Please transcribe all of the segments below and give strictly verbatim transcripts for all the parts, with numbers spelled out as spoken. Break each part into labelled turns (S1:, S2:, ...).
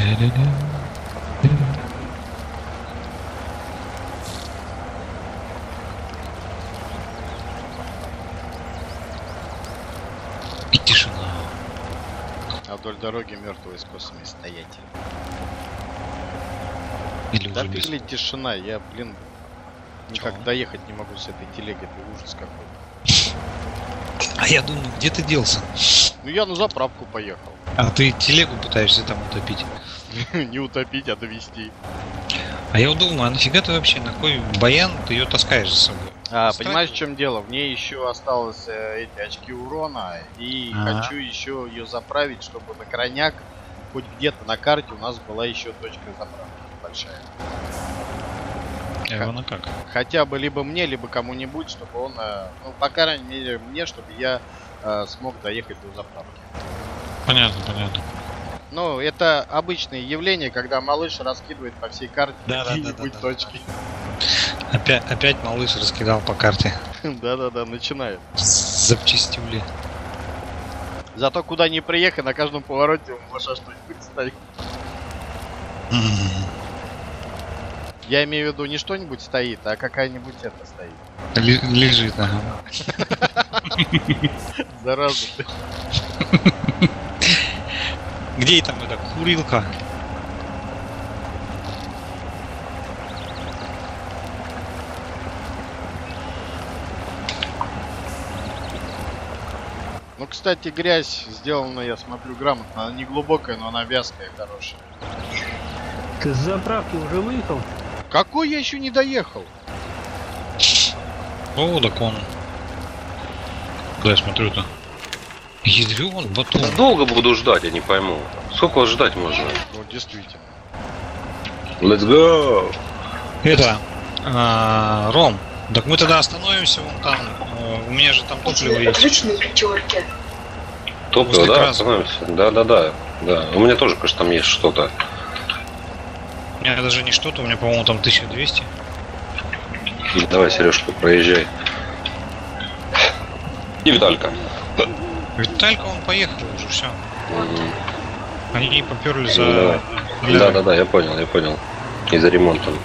S1: И тишина.
S2: А вдоль дороги мертвые с косами стоять.
S1: Или
S2: Да
S1: уже без...
S2: или тишина, я, блин, никак
S1: Чё?
S2: доехать не могу с этой телегой, это ужас какой.
S1: А я думаю, где ты делся?
S2: Ну я на заправку поехал.
S1: А ты телегу пытаешься там утопить.
S2: Не утопить, а довести.
S1: А я вот думаю, а нафига ты вообще, на кой баян ты ее таскаешь за собой?
S2: А,
S1: Страх-
S2: понимаешь, в чем дело? В ней еще осталось э, эти очки урона, и
S1: Ага.
S2: хочу еще ее заправить, чтобы на крайняк, хоть где-то на карте у нас была еще точка заправки большая.
S1: А его на как?
S2: Хотя бы либо мне, либо кому-нибудь, чтобы он, э, ну, по крайней мере, мне, чтобы я э, смог доехать до заправки.
S1: Понятно, понятно.
S2: Ну, это обычное явление, когда малыш раскидывает по всей карте
S1: Да, да,
S2: какие-нибудь
S1: да, да, да,
S2: точки.
S1: Опять, опять малыш раскидал по карте.
S2: Да-да-да, начинает.
S1: Запчастюли.
S2: Зато куда ни приехай, на каждом повороте у малыша что-нибудь стоит. Я имею в виду не что-нибудь стоит, а какая-нибудь это стоит.
S1: Ли- лежит, ага.
S2: Зараза ты.
S1: Где там эта курилка?
S2: Ну, кстати, грязь сделана, я смотрю, грамотно. Она не глубокая, но она вязкая, хорошая.
S3: Ты с заправки уже выехал?
S2: Какой я еще не доехал?
S1: О, так он. Да, я смотрю-то. Ядрён батон.
S4: Долго буду ждать, я не пойму. Сколько вас ждать можно?
S2: Ну, действительно.
S4: Let's go!
S1: Это, а, Ром, так мы тогда остановимся вон там. Э, У меня же там топливо есть.
S5: Отличные пятерки.
S4: Топливо,
S1: Возле
S4: да,
S1: Краса.
S4: остановимся. Да, да, да. Да. У меня тоже, конечно, там есть что-то.
S1: У меня даже не что-то, у меня, по-моему, там тысяча двести.
S4: Давай, Сережка, проезжай. И Виталька.
S1: Виталька, он поехал уже, все.
S4: Мгм.
S1: Они поперли за...
S4: Да, да, да, я понял, я понял. И за ремонтом.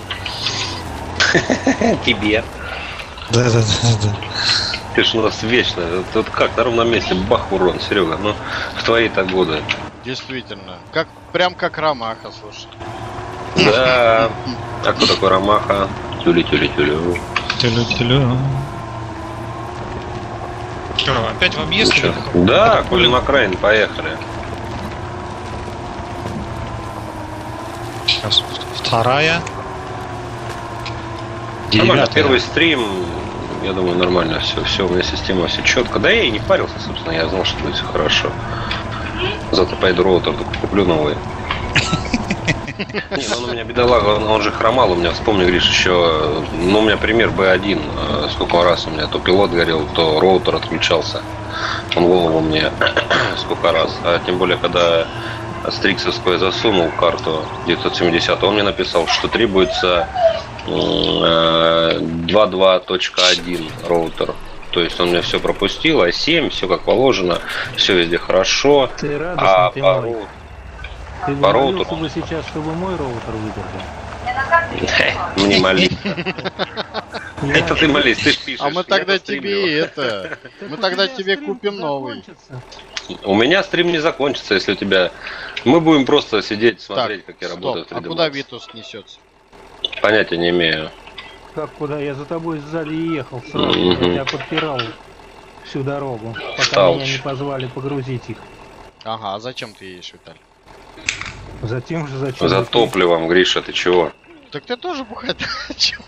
S4: Тебе.
S1: Да, да, да, да.
S4: Ты ж у нас вечно. Тут как, на ровном месте бах урон, Серега. Ну, в твои-то годы.
S2: Действительно. Как, прям как Ромаха, слушай.
S4: Да. А кто такой Ромаха? Тюли-тюли-тюли.
S1: Тюлю-тюлю. Что, опять в объезд? или как?
S4: Да,
S1: Как
S4: Колин
S1: Колин?
S4: Макраин, поехали.
S1: Сейчас, вторая.
S4: Нормально,
S1: Девятая.
S4: первый стрим, я думаю, нормально все, все, у меня система все четко. Да я и не парился, собственно, я знал, что будет все хорошо. Завтра пойду роутер, только куплю новый. Не, ну он у меня бедолага, он, он же хромал у меня, вспомни, Гриш, еще, ну у меня пример бэ один, э, сколько раз у меня то пилот горел, то роутер отключался. Он голову мне сколько раз, а тем более, когда Стриксовскую засунул карту девятьсот семьдесят, он мне написал, что требуется э, два два точка один роутер. То есть он мне все пропустил, а семь, все как положено, все везде хорошо.
S3: Ты радостный,
S4: А
S3: ты
S4: по,
S3: мой.
S4: роу-
S3: Ты
S4: по
S3: бы молился
S4: роутеру
S3: бы сейчас, чтобы мой роутер выдержал.
S4: мне молись. Это ты молись, ты ж пишешь.
S2: А мы тогда
S4: я постримлю.
S2: тебе это... Мы
S3: Так
S2: тогда
S3: у тебя
S2: тебе
S3: стрим
S2: купим новый.
S3: закончится.
S4: У меня стрим не закончится, если у тебя... Мы будем просто сидеть, смотреть,
S2: Так,
S4: как я
S2: стоп,
S4: работаю в три
S2: а
S4: дэ
S2: куда
S4: Max.
S2: Витус несется?
S4: Понятия не имею.
S3: Как куда? Я за тобой сзади ехал сразу.
S4: Мгм.
S3: Я тебя подпирал всю дорогу, пока
S4: Сталч.
S3: меня не позвали погрузить их.
S2: Ага, а зачем ты едешь, Виталий?
S3: Затем же зачем?
S4: За
S3: и ты?
S4: топливом, Гриша, ты чего?
S2: Так ты тоже бухать начал?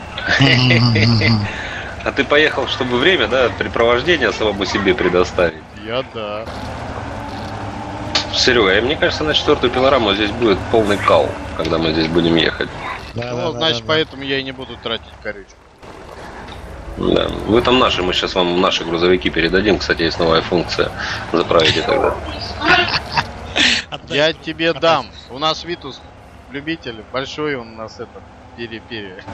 S4: А ты поехал, чтобы время, да, препровождение самому себе предоставить.
S2: Я да.
S4: Серега, и мне кажется, на четвертую пилораму здесь будет полный кал, когда мы здесь будем ехать.
S1: Да,
S2: Ну,
S1: да, да,
S2: значит,
S1: да,
S2: поэтому я и не буду тратить горючку.
S4: Да. Вы там наши, мы сейчас вам наши грузовики передадим. Кстати, есть новая функция. Заправите тогда.
S1: да.
S2: Я тебе дам. У нас Витус любитель, большой он у нас этот, пере-пере.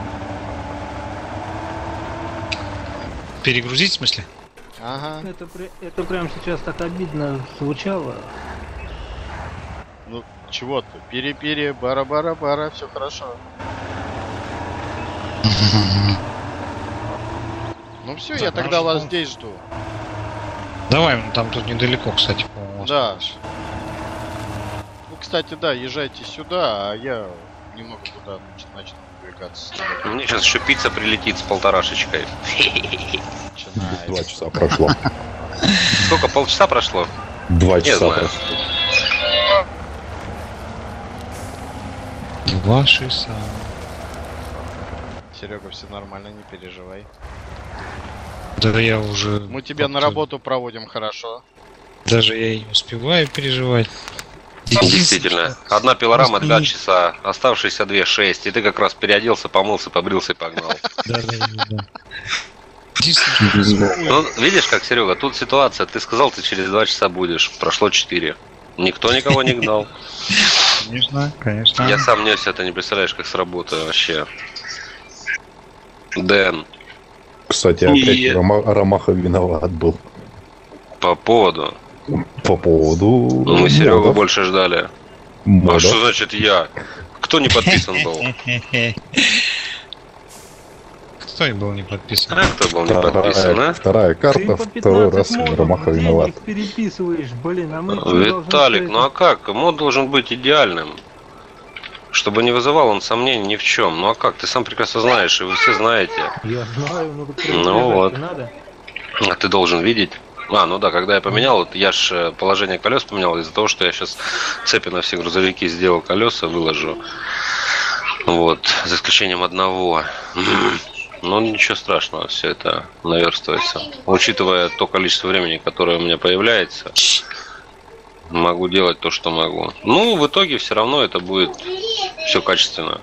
S1: Перегрузить, в смысле?
S2: Ага.
S3: Это, при- это прям сейчас так обидно звучало.
S2: Ну, чего ты? Пере-пере, бара-бара-бара, все хорошо. Ну все, я
S1: Так,
S2: тогда
S1: может,
S2: вас
S1: ну,
S2: здесь жду.
S1: Давай, ну, там тут недалеко, кстати, по-моему.
S2: Да.
S1: осталось.
S2: Ну, кстати, да, езжайте сюда, а я немного туда нач- начну двигаться.
S4: Мне сейчас еще пицца прилетит с полторашечкой.
S2: Начинается.
S5: Два часа прошло.
S4: Сколько, полчаса прошло?
S5: Два
S4: Не
S5: часа
S4: знаю.
S5: прошло.
S1: Два часа.
S2: Серега, все нормально, не переживай.
S1: Да я уже...
S2: Мы тебя на
S1: как-то
S2: работу проводим хорошо.
S1: Даже я и не успеваю переживать.
S4: Действительно. Одна пилорама
S1: Просто
S4: два
S1: не-
S4: часа, оставшиеся две шесть. И ты как раз переоделся, помылся, побрился и погнал.
S1: Да, да, да, да. Единственное,
S4: Ну, видишь как, Серега, тут ситуация. Ты сказал, ты через два часа будешь. Прошло четыре. Никто никого не гнал.
S1: конечно, конечно.
S4: Я сам несся, ты не представляешь, как сработаю вообще. Дэн,
S5: Кстати,
S4: И-
S5: опять Рома- Ромаха виноват был.
S4: по поводу.
S5: По поводу...
S4: Ну, мы Серегу
S5: модов.
S4: больше ждали. А
S5: Модов.
S4: что значит я? Кто не подписан был?
S1: Кто и был не подписан?
S4: А кто был не подписан,
S5: Вторая,
S4: а?
S5: вторая
S3: Ты
S5: карта,
S3: по
S5: второй раз
S3: пятнадцать модов
S5: Ромаха
S3: на день
S5: виноват.
S3: их переписываешь, блин, а мы что, должны
S4: Виталик,
S3: стоять?
S4: ну а как? Мод должен быть идеальным. Чтобы не вызывал он сомнений ни в чем. Ну а как? Ты сам прекрасно знаешь, и вы все знаете.
S3: Я знаю, ну так
S4: Ну вот.
S3: надо.
S4: А ты должен видеть. А, ну да, когда я поменял, вот я ж э, положение колес поменял из-за того, что я сейчас цепи на все грузовики сделал, колеса выложу. Вот, за исключением одного. Ну ничего страшного, все это наверстывается. Учитывая то количество времени, которое у меня появляется, могу делать то, что могу. Ну, в итоге все равно это будет все качественно.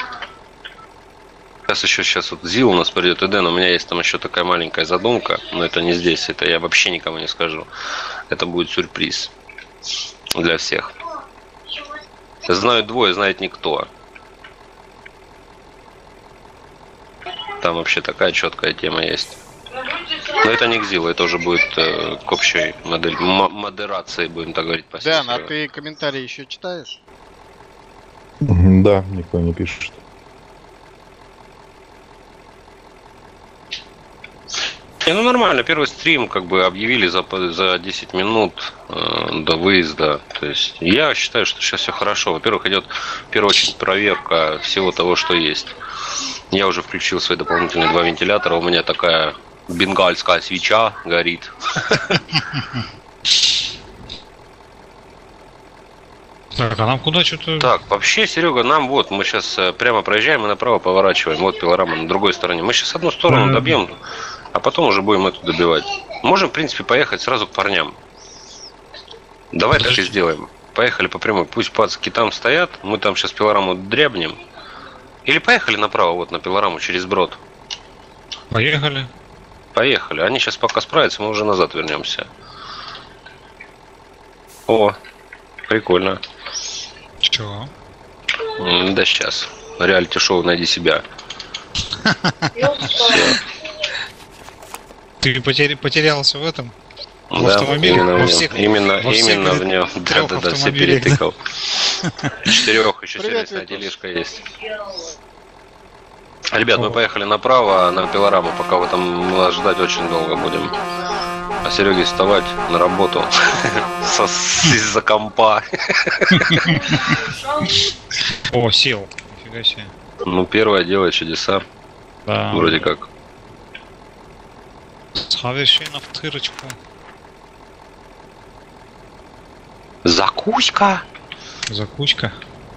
S4: Сейчас еще сейчас вот Зил у нас придет, и Дэн, у меня есть там еще такая маленькая задумка, но это не здесь, это я вообще никому не скажу. Это будет сюрприз для всех. Знают двое, знает никто. Там вообще такая четкая тема есть. Но это не к Зилу, это уже будет э, к общей модель, м- модерации, будем так говорить. по
S2: Дэн, а
S4: стилю.
S2: ты комментарии еще читаешь?
S5: Да, никто не пишет.
S4: Не, ну нормально, первый стрим как бы объявили за, за десять минут э, до выезда. То есть я считаю, что сейчас все хорошо. Во-первых, идет в первую очередь проверка всего того, что есть. Я уже включил свои дополнительные два вентилятора. У меня такая бенгальская свеча горит.
S1: Так, а нам куда что-то...
S4: Так, вообще, Серега, нам вот, мы сейчас э, прямо проезжаем и направо поворачиваем. Вот пилорама на другой стороне. Мы сейчас одну сторону
S1: Мгм.
S4: добьем, а потом уже будем эту добивать. Можем, в принципе, поехать сразу к парням. Давай так и
S1: Подожди.
S4: сделаем. Поехали по прямой. Пусть пацки там стоят, мы там сейчас пилораму дрябнем. Или поехали направо, вот на пилораму через брод.
S1: Поехали.
S4: Поехали. Они сейчас пока справятся, мы уже назад вернемся. О, прикольно.
S1: Чего?
S4: М, Да сейчас. Реалити-шоу «Найди себя».
S1: Ты потери- потерялся в этом? В
S4: Да,
S1: автомобиле?
S4: именно в
S1: Во
S4: нем.
S1: всех-
S4: именно,
S1: во всех
S4: именно в
S1: трёх
S4: нем. Да, да, да, все
S1: автомобилях, да?
S4: перетыкал. Четырех еще
S2: Привет,
S4: сервисная
S2: Витус.
S4: тележка есть. Ребят, мы
S1: О.
S4: поехали направо на пилораму, пока вы там нас ждать очень долго будем. А Сереге вставать на работу Со- из-за компа.
S1: О, сел. Нифига себе.
S4: Ну, первое делает чудеса,
S1: Да.
S4: вроде как.
S1: Совершенно в тырочку.
S4: Закуська!
S1: Закуська.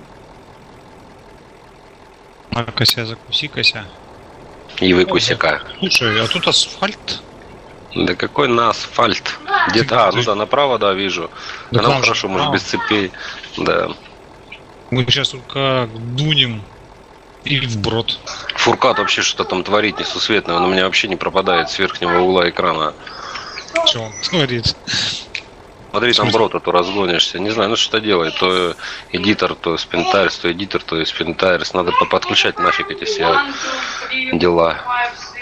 S1: А, кося, закуси, кося.
S4: И выкуси-ка.
S1: Слушай, а тут асфальт.
S4: Да какой на асфальт? Где-то, а, ну да, направо, да, вижу.
S1: Да
S4: А нам
S1: там же
S4: хорошо, может,
S1: направо.
S4: без цепей. Да.
S1: Мы сейчас тут как дунем и вброд.
S4: Фуркат вообще что-то там творит несусветное. Он у меня вообще не пропадает с верхнего угла экрана.
S1: Что он творит?
S4: Смотри, там
S1: В смысле?
S4: брод, а то разгонишься. Не знаю, ну что делает. То эдитор, то спинтайрс, то эдитор, то спинтайрс. Надо по- подключать нафиг эти все дела.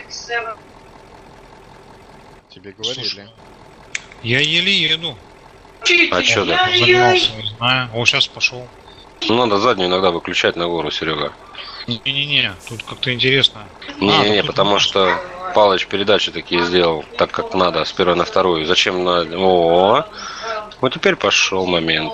S2: Тебе говорили.
S1: Я еле еду.
S4: А чё так?
S1: Загнался, не знаю. О, сейчас пошел.
S4: Ну, надо заднюю иногда выключать на гору, Серега.
S1: Не-не-не, тут как-то интересно.
S4: Не-не-не,
S1: А, тут
S4: потому
S1: мост.
S4: что Палыч передачи такие сделал, так как надо, с первой на вторую. Зачем на... О, вот теперь пошел момент.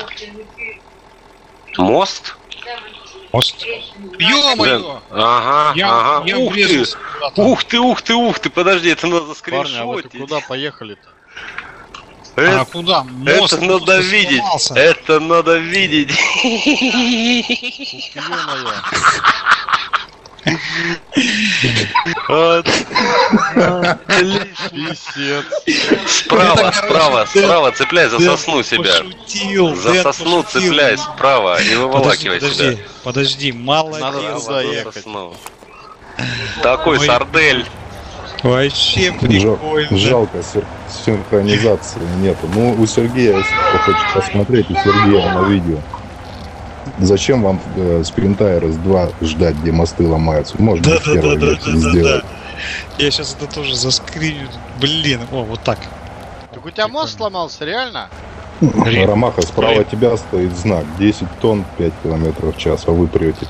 S4: Мост?
S1: Мост. Ё-моё!
S4: Ага,
S1: Я,
S4: ага.
S1: я
S4: Ух ты!
S1: врезался куда-то.
S4: Ух ты, ух ты, ух ты, подожди, это надо
S2: Парни, а вы
S4: скриншотить.
S2: куда поехали-то?
S1: А
S4: Это,
S1: куда? Мост
S4: это надо
S1: просто
S4: видеть,
S1: сломался.
S4: это надо видеть.
S2: Ё-моё.
S4: Вот.
S2: Писец.
S4: Справа, справа, справа, цепляй за сосну себя.
S1: Пошутил,
S4: За
S1: Дэн
S4: сосну
S1: пошутил.
S4: цепляй справа и выволакивай
S1: Подожди,
S4: себя.
S1: подожди, подожди, молодец.
S2: Надо
S4: Справа
S2: туда
S4: за
S2: ехать.
S4: сосну. Такой
S1: Ой.
S4: сардель.
S1: Вообще
S5: Жал-
S1: прикольно.
S5: Жалко, син- синхронизации нету. Ну, у Сергея, если кто хочет посмотреть, у Сергея на видео. Зачем вам э, Spin Tires два ждать, где мосты ломаются? Можно
S1: Да,
S5: в
S1: да,
S5: первой
S1: да, да,
S5: версии
S1: да, да,
S5: сделать.
S1: Я сейчас это тоже заскриню. Блин, о, вот так.
S2: Так у тебя мост сломался, реально?
S1: Блин.
S5: Ромаха, справа
S1: Блин.
S5: тебя стоит знак десять тонн, пять километров в час, а вы прете.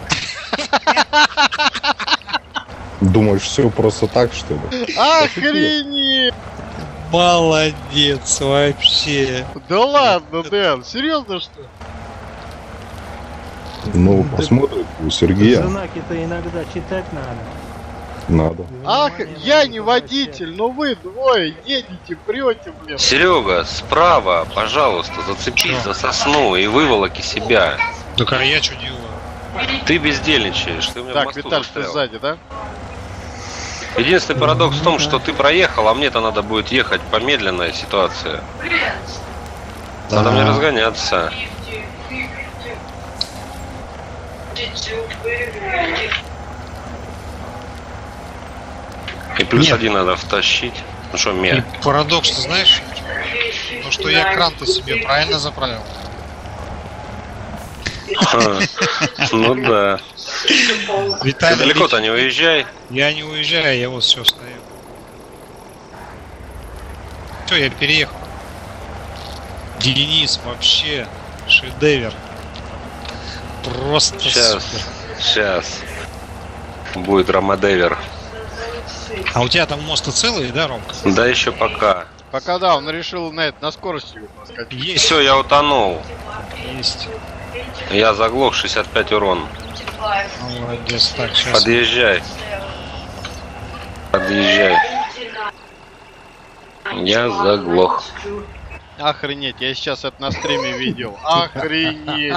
S5: Думаешь, все просто так, что ли?
S2: Охренеть!
S1: Молодец, вообще.
S2: Да ладно, Дэн, серьезно что?
S5: Ну, посмотрим у Сергея.
S3: Знаки-то иногда читать надо.
S5: Надо.
S2: Ах, я не водитель, но вы двое едете, прете, блин.
S4: Серега, справа, пожалуйста, зацепись за сосну и выволоки себя.
S1: Так а я что делаю?
S4: Ты бездельничаешь, ты у меня в
S2: Так,
S4: мосту
S2: Виталь, ты
S4: застрял.
S2: сзади, да?
S4: Единственный парадокс в том, что ты проехал, а мне-то надо будет ехать по медленной ситуации. Надо мне разгоняться. И плюс
S1: Нет.
S4: один надо втащить. Ну что,
S1: И
S4: мне?
S1: парадокс, ты знаешь? Ну что я кран-то себе правильно заправил.
S4: Ну да. Ты
S1: Виталий,
S4: далеко-то не уезжай.
S1: я не уезжаю, я вот все стою. Все, я переехал. Денис, вообще шедевр. Просто
S4: Сейчас,
S1: супер.
S4: сейчас. Будет Ромадевер.
S1: А у тебя там мост целый, да, Ромка?
S4: Да еще пока.
S2: Пока да, он решил на это, на скорости проскочить.
S1: Есть,
S4: Все, я утонул.
S1: есть.
S4: Я заглох, шестьдесят пять урон.
S1: Молодец, так, сейчас.
S4: Подъезжай. Подъезжай. Я заглох.
S2: Охренеть, я сейчас это на стриме видел. Охренеть.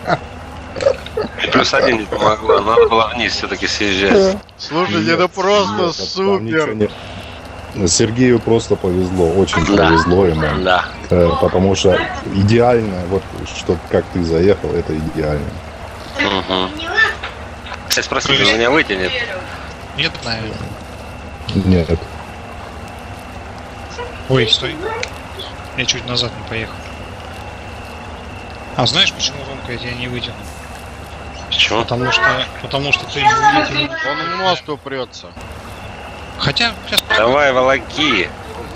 S4: Плюс один не помогло. Надо было вниз все-таки съезжать.
S2: Слушайте, это просто
S5: Нет, там ничего
S2: супер.
S5: не- Сергею просто повезло, очень
S4: Да.
S5: повезло ему.
S4: Да.
S5: Э, Потому что идеально, вот что как ты заехал, это идеально.
S4: Угу. Сейчас спросите, он меня вытянет.
S1: Нет, наверное.
S5: Нет.
S1: Ой, стой. Я чуть назад не поехал. А знаешь, почему, Ромка, я тебя не вытяну?
S4: Почему?
S1: Потому что, потому что ты не вытянул.
S2: Он в мост упрется.
S1: Хотя, сейчас
S4: Давай, волоки.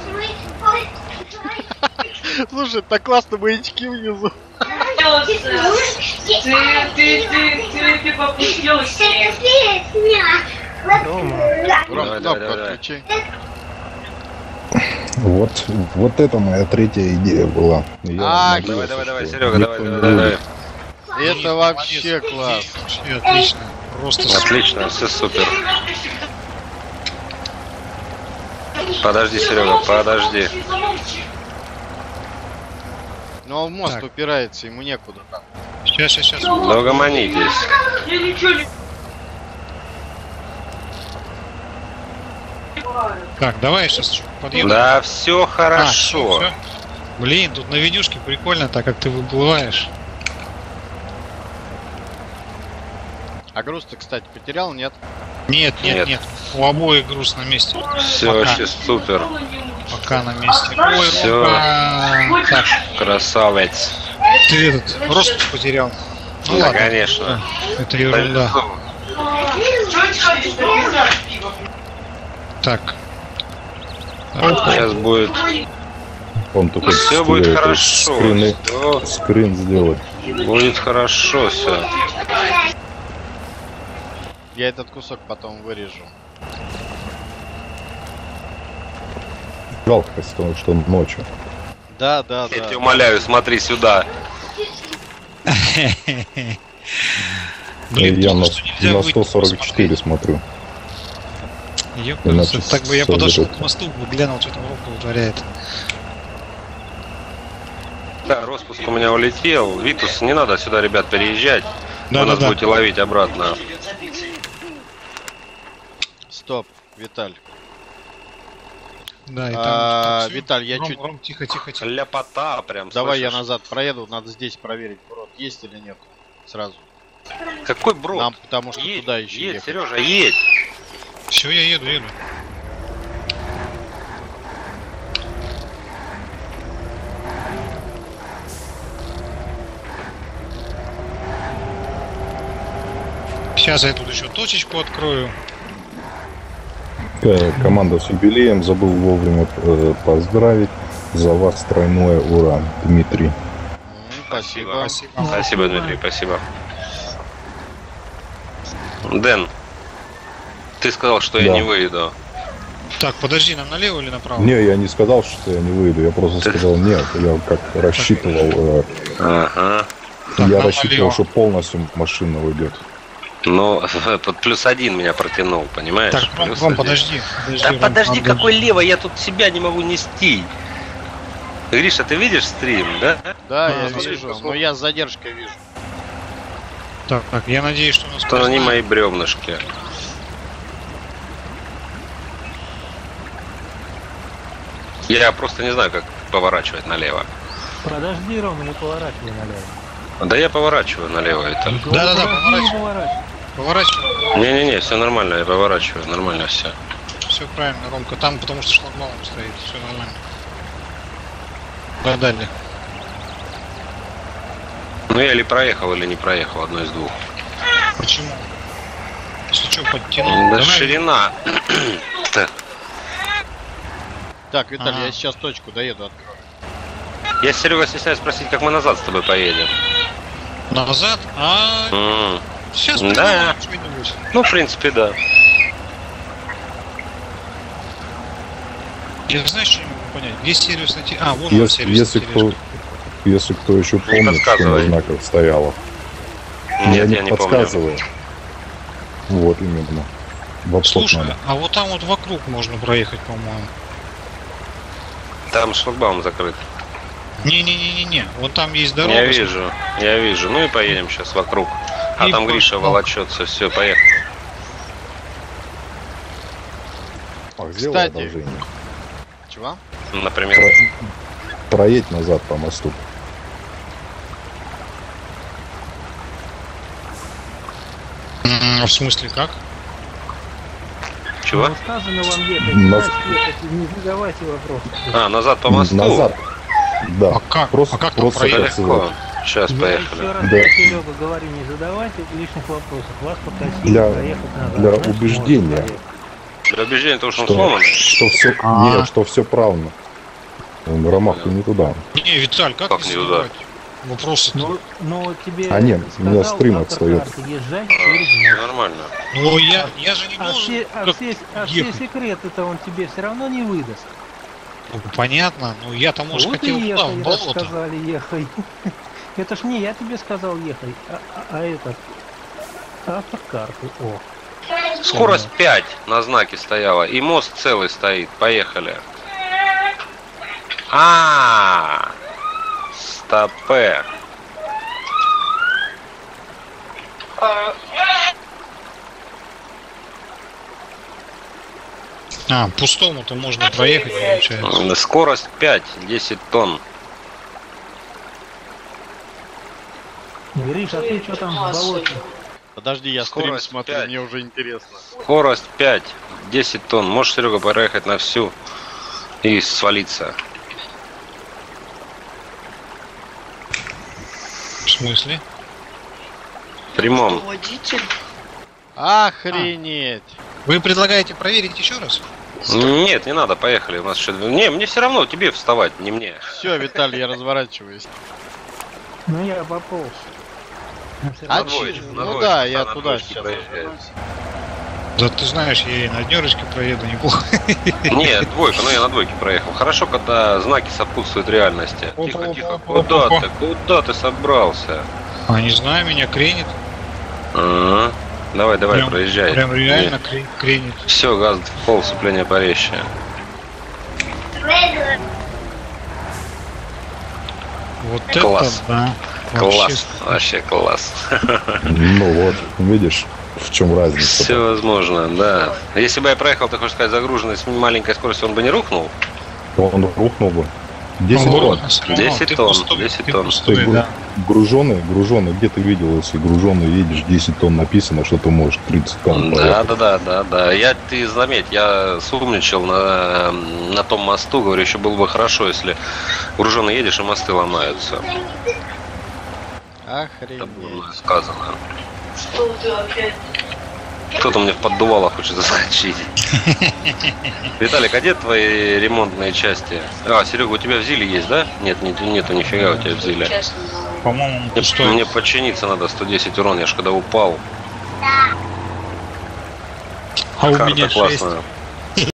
S2: Слушай, так классно маячки внизу.
S6: Ты, ты, ты, ты, ты попустился.
S2: Ром,
S4: Давай,
S2: кнопку
S4: давай, давай.
S2: отключи.
S5: Вот, вот это моя третья идея была. Я
S2: А,
S5: надеялся,
S4: Давай, давай, давай,
S5: что
S4: Серега,
S5: никто
S4: давай,
S5: не
S4: давай, давай.
S5: будет.
S2: Это вообще класс.
S1: вообще отлично. Просто супер.
S4: Отлично, все супер. Подожди, Серега, подожди.
S2: Но он в мост
S1: Так.
S2: упирается, ему некуда там.
S1: Сейчас, сейчас, сейчас.
S4: Да угомонитесь.
S6: Я ничего не...
S1: Так, давай я сейчас подъеду.
S4: Да, все
S1: А,
S4: хорошо.
S1: всё, всё. Блин, тут на видюшке прикольно, так как ты выплываешь.
S2: А груз ты, кстати, потерял, нет?
S1: Нет, нет,
S4: Нет.
S1: нет. У обоих груз на месте.
S4: Все
S1: Пока.
S4: вообще супер.
S1: Пока на месте. Ой,
S4: Всё.
S1: Ромка. Так,
S4: Красавец.
S1: ты этот рост потерял. Ну
S4: Да,
S1: ладно.
S4: конечно.
S1: Это ерунда. Так. Так,
S4: Сейчас будет
S5: Он только
S4: Все будет хорошо.
S5: Скрины,
S4: Всё
S5: скрин сделать.
S4: будет хорошо все.
S2: Я этот кусок потом вырежу.
S5: Жалко, что, что ночью.
S2: Да, да,
S4: Я
S2: да.
S4: тебя умоляю, смотри сюда.
S1: Блин,
S5: я
S1: только
S5: на,
S1: что нельзя
S5: на
S1: выйти
S5: сто сорок четыре
S1: посмотреть.
S5: смотрю.
S1: Ёпта,
S5: Иначе
S1: так бы я
S5: всё
S1: подошел
S5: будет.
S1: к мосту, бы глянул, что там Рока вытворяет.
S4: Да, распуск у меня улетел. Витус, не надо сюда, ребят, переезжать.
S1: Да,
S4: Вы
S1: да,
S4: нас
S1: да.
S4: будете ловить обратно.
S2: Стоп, Виталь.
S1: Да, и там...
S2: А,
S1: так, всё.
S2: Виталь, я
S1: Ром,
S2: чуть...
S1: Ром, тихо, тихо, тихо.
S4: Ляпота прям.
S2: Давай я
S4: слышишь?
S2: назад проеду, надо здесь проверить, брод есть или нет. Сразу.
S4: Какой брод?
S2: Нам, потому что
S4: едь,
S2: туда еще
S4: едь,
S2: ехать.
S4: Сережа, едь.
S1: Все, я еду, еду. Сейчас я тут еще точечку открою.
S5: Э, Команда с юбилеем. Забыл вовремя э, поздравить. За вас тройное ура, Дмитрий.
S2: М, Спасибо.
S1: Спасибо.
S4: Спасибо, Дмитрий, спасибо. Дэн, ты сказал, что я
S5: Да.
S4: не выйду.
S1: Так, подожди, нам налево или направо?
S5: Не, я не сказал, что я не выйду. Я просто
S4: Ты-
S5: сказал нет. Я как рассчитывал. э,
S4: Ага.
S1: Так,
S5: я
S1: нам
S5: рассчитывал,
S1: налево.
S5: что полностью машина уйдет.
S4: Но под плюс один меня протянул, понимаешь?
S1: Так, Ром,
S4: Плюс
S1: Ром,
S4: один.
S1: подожди. подожди
S4: Да
S1: Ром,
S4: подожди,
S1: надо-
S4: какой лево, я тут себя не могу нести. Гриша, ты видишь стрим, да?
S2: Да,
S1: А,
S2: я
S1: смотри,
S2: вижу,
S1: сколько-
S2: но я с задержкой вижу.
S1: Так, так, я надеюсь, что у нас...
S4: Что они
S1: признают.
S4: мои бревнышки. Я просто не знаю, как поворачивать налево.
S3: Подожди, Рома, не поворачивай налево.
S4: Да я поворачиваю налево, это.
S1: Да-да-да,
S3: Подожди, не
S1: поворачивай.
S3: поворачивай.
S1: Поворачивай.
S4: Не-не-не, все нормально, я поворачиваю, нормально все.
S1: Все правильно, Ромка. Там потому что шлагбаум стоит. Все нормально. Продали.
S4: Ну я или проехал, или не проехал, одно из двух.
S1: Почему? Если что, подтянул.
S4: Да
S1: Давай.
S4: ширина. Так,
S2: Так, Виталий,
S1: Ага.
S2: я сейчас точку доеду открою.
S4: я, Серега, стесняюсь спросить, как мы назад с тобой поедем.
S1: Назад? А
S4: М,
S1: сейчас
S4: Да.
S1: придумаем что-нибудь.
S4: Ну, в принципе, да.
S1: Я знаешь, что не могу понять? Где сервисный те... А, вон он
S5: Если,
S1: сервисный
S5: если кто,
S1: тележка.
S5: если кто еще помнит, что на
S4: подсказывай.
S5: знаках стояло.
S4: Нет,
S5: я
S4: я
S5: не
S4: не помню.
S5: подсказываю. Вот именно. В обход
S1: Слушай,
S5: надо.
S1: а вот там вот вокруг можно проехать, по-моему.
S4: Там шлагбаум закрыт.
S1: Не-не-не-не-не. Вон там есть дорога.
S4: Я вижу, я вижу. Ну и поедем сейчас вокруг. А
S1: И
S4: там Гриша
S1: пошел.
S4: волочется, все, поехали.
S5: Ах, сделай
S2: Кстати.
S5: одолжение.
S2: Чего?
S4: Например.
S5: Про- Проедь назад по мосту.
S1: М, В смысле, как?
S4: Чего?
S3: Ну, сказано вам ехать,
S5: Нас-
S3: значит ехать, не задавайте вопросов.
S4: А, назад по мосту.
S5: Назад. Да.
S1: А как?
S5: Просто,
S1: А как там
S5: просто
S1: проехать?
S5: как
S4: Легко. Сейчас
S3: Я
S4: поехали.
S3: еще раз,
S5: Да.
S3: Серега, говорю, не задавайте лишних вопросов. Вас попросили
S5: Для-
S3: проехать назад.
S5: для
S3: Значит,
S5: убеждения.
S3: можно проехать.
S4: Для убеждения, то, что он
S5: Что,
S4: сломан.
S5: что все,
S1: А.
S5: нет, что все правильно. Он Ромаху не туда.
S1: Не, Виталь, как,
S4: Как
S1: не
S4: не туда?
S1: задавать? Вопросы.
S3: Ну, ну, тебе
S5: А нет, у меня
S3: сказал
S5: стрим
S3: автор
S5: отстает.
S3: карты, езжай
S4: А,
S3: через мост.
S4: Нормально.
S1: Ну, я, я же не
S3: А
S1: должен...
S3: все, а
S1: как
S3: все, а все
S1: ехать.
S3: секреты-то он тебе все равно не выдаст.
S1: Ну, понятно, но я-то, может,
S3: Вот
S1: хотел
S3: и
S1: туда, в
S3: ехай, раз
S1: болото.
S3: сказали, ехай. Это ж не я тебе сказал, ехай, а, а, а этот, автор карты. О,
S4: Скорость пять на знаке стояла. И мост целый стоит. Поехали. А, стопе.
S1: А, пустому-то можно проехать, получается.
S4: Скорость пять, десять тонн.
S3: Гриш, а ты что там в болоте?
S2: Подожди, я стрим
S4: Скорость
S2: смотрю,
S4: пять.
S2: мне уже интересно.
S4: Скорость пять, десять тонн. Можешь, Серега, проехать на всю и свалиться.
S1: В смысле?
S4: В прямом.
S6: Водитель.
S2: Охренеть!
S1: Вы предлагаете проверить еще раз?
S4: Нет, не надо, поехали. У нас еще... Не, мне все равно, тебе вставать, не мне.
S2: Все, Виталий, я разворачиваюсь.
S3: Ну я пополз. Ну, всё
S2: А
S3: равно.
S4: двоечку,
S2: че-
S4: на
S2: ну
S4: двоечку,
S2: да,
S4: да,
S2: я
S4: на
S2: туда
S4: двоечке
S2: сейчас
S4: проезжает.
S2: развернусь.
S1: Да ты знаешь, я и на однерочке проеду неплохо.
S4: Нет, двойка, ну я на двойке проехал. Хорошо, когда знаки сопутствуют реальности.
S1: Опа,
S4: Тихо,
S1: опа,
S4: тихо.
S1: опа,
S4: Куда
S1: опа.
S4: ты? Куда ты собрался?
S1: А, не знаю, меня кренит.
S4: Ага. Давай, давай,
S1: Прям-
S4: проезжай.
S1: Прям реально кре- кренит.
S4: Все, газ пол сцепления порезче.
S1: Вот
S4: Класс.
S1: это да.
S4: Класс.
S1: Вообще.
S4: Вообще класс.
S5: Ну вот, видишь, в чем разница.
S4: Все возможно, да. Если бы я проехал, ты хочешь сказать, загруженный с маленькой скоростью, он бы не рухнул?
S5: Он рухнул бы. десять
S1: Ну,
S5: тонн.
S1: ладно, всё равно,
S4: десять
S1: ты
S4: тонн,
S1: пустой,
S4: десять
S1: ты
S4: тонн.
S1: пустой,
S5: Ты гру-
S1: да.
S5: груженый, груженый, где ты видел, если груженый едешь, десять тонн написано, что ты можешь тридцать тонн
S4: Да,
S5: проехать.
S4: да, да, да, да. Я, ты заметь, я сумничал на, на том мосту, говорю, еще было бы хорошо, если груженый едешь и мосты ломаются. Это было мною
S2: Охренеть.
S4: сказано.
S6: Что ты опять?
S4: Кто-то мне в поддувало хочет заскочить. Виталик, а где твои ремонтные части? А, Серега, у тебя в Зиле есть, да? Нет, нет, нету нифига у тебя в Зиле.
S6: Честно.
S1: По-моему,
S4: Мне,
S1: пустой.
S4: мне починиться надо сто десять урон, я ж когда упал.
S1: А у
S4: Карта
S1: меня шесть.
S4: классная.